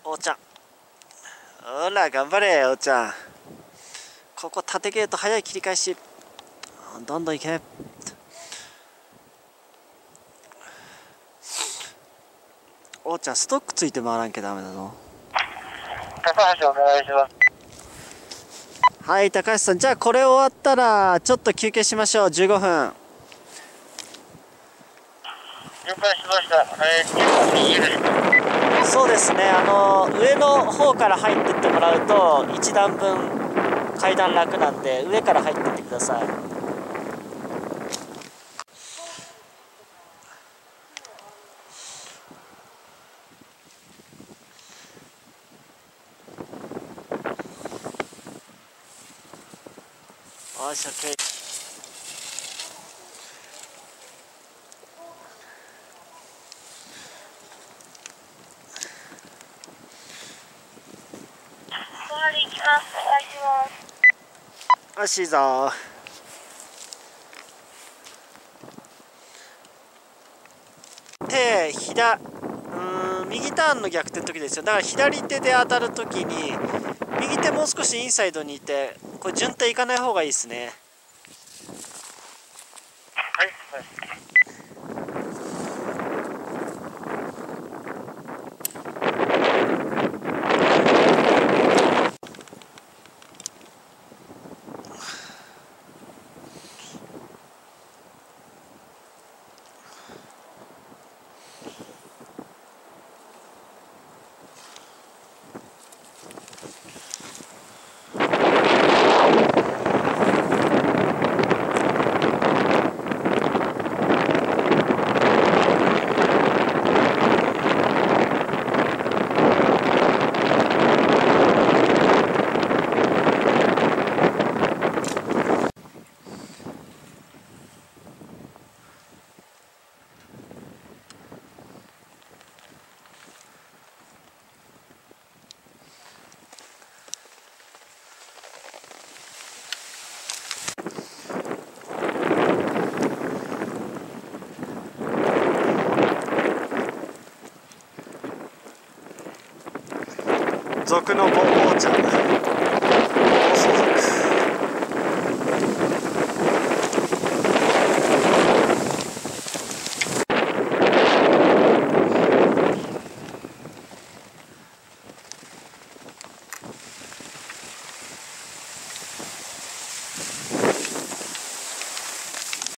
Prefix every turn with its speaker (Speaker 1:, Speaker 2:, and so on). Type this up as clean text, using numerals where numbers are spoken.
Speaker 1: おーちゃん、ほら頑張れおーちゃん。ここ縦ゲート早い切り返し、どんどんいけ。おーちゃんストックついて回らんけダメだぞ。
Speaker 2: 高橋お願いします。
Speaker 1: はい、高橋さん、じゃあこれ終わったらちょっと休憩しましょう。15分。
Speaker 2: 了解しました。右です。
Speaker 1: そうですね、上の方から入ってってもらうと1段分階段楽なんで、上から入ってってください。よし、OK。
Speaker 2: 隣行きます。お願いします。
Speaker 1: よしいいぞ。右ターンの逆転の時ですよ。だから左手で当たる時に右手もう少しインサイドにいて、これ順手いかない方がいいですね。
Speaker 2: はい、はい。
Speaker 1: 族のボンボーちゃん。